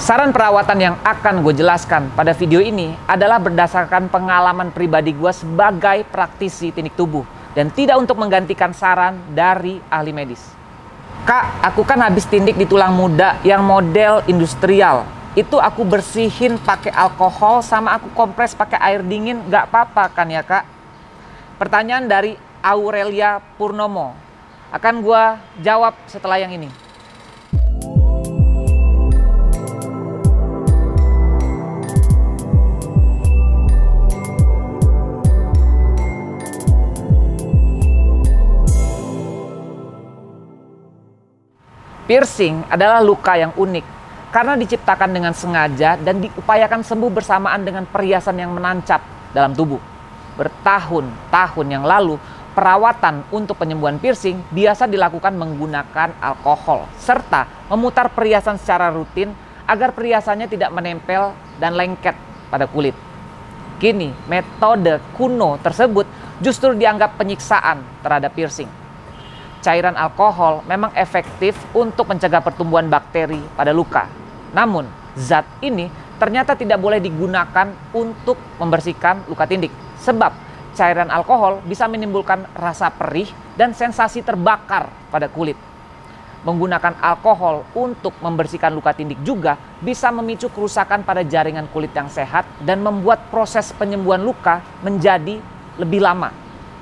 Saran perawatan yang akan gue jelaskan pada video ini adalah berdasarkan pengalaman pribadi gue sebagai praktisi teknik tubuh dan tidak untuk menggantikan saran dari ahli medis. Kak, aku kan habis tindik di tulang muda yang model industrial. Itu aku bersihin pakai alkohol sama aku kompres pakai air dingin, nggak apa-apa kan ya kak? Pertanyaan dari Aurelia Purnomo. Akan gue jawab setelah yang ini. Piercing adalah luka yang unik karena diciptakan dengan sengaja dan diupayakan sembuh bersamaan dengan perhiasan yang menancap dalam tubuh. Bertahun-tahun yang lalu, perawatan untuk penyembuhan piercing biasa dilakukan menggunakan alkohol serta memutar perhiasan secara rutin agar perhiasannya tidak menempel dan lengket pada kulit. Kini, metode kuno tersebut justru dianggap penyiksaan terhadap piercing. Cairan alkohol memang efektif untuk mencegah pertumbuhan bakteri pada luka. Namun, zat ini ternyata tidak boleh digunakan untuk membersihkan luka tindik. Sebab, cairan alkohol bisa menimbulkan rasa perih dan sensasi terbakar pada kulit. Menggunakan alkohol untuk membersihkan luka tindik juga bisa memicu kerusakan pada jaringan kulit yang sehat dan membuat proses penyembuhan luka menjadi lebih lama.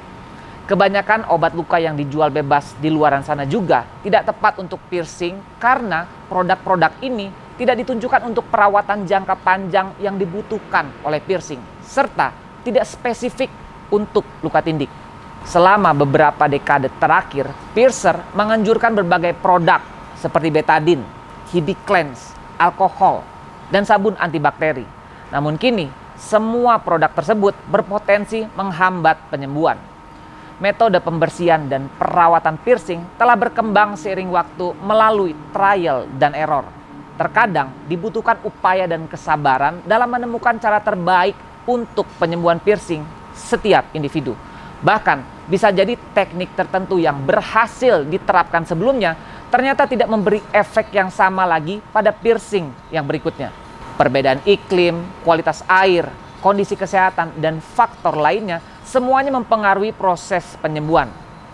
Kebanyakan obat luka yang dijual bebas di luaran sana juga tidak tepat untuk piercing karena produk-produk ini tidak ditunjukkan untuk perawatan jangka panjang yang dibutuhkan oleh piercing serta tidak spesifik untuk luka tindik. Selama beberapa dekade terakhir, piercer menganjurkan berbagai produk seperti betadine, Hibiclens, alkohol, dan sabun antibakteri. Namun kini, semua produk tersebut berpotensi menghambat penyembuhan. Metode pembersihan dan perawatan piercing telah berkembang seiring waktu melalui trial dan error. Terkadang dibutuhkan upaya dan kesabaran dalam menemukan cara terbaik untuk penyembuhan piercing setiap individu. Bahkan bisa jadi teknik tertentu yang berhasil diterapkan sebelumnya ternyata tidak memberi efek yang sama lagi pada piercing yang berikutnya. Perbedaan iklim, kualitas air, kondisi kesehatan, dan faktor lainnya semuanya mempengaruhi proses penyembuhan.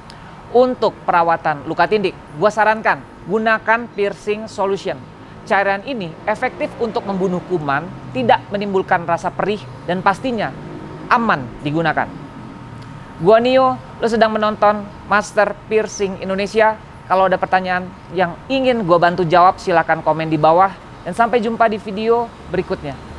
Untuk perawatan luka tindik, gue sarankan gunakan piercing solution. Cairan ini efektif untuk membunuh kuman, tidak menimbulkan rasa perih, dan pastinya aman digunakan. Gua Nio, lo sedang menonton Master Piercing Indonesia. Kalau ada pertanyaan yang ingin gue bantu jawab, silakan komen di bawah. Dan sampai jumpa di video berikutnya.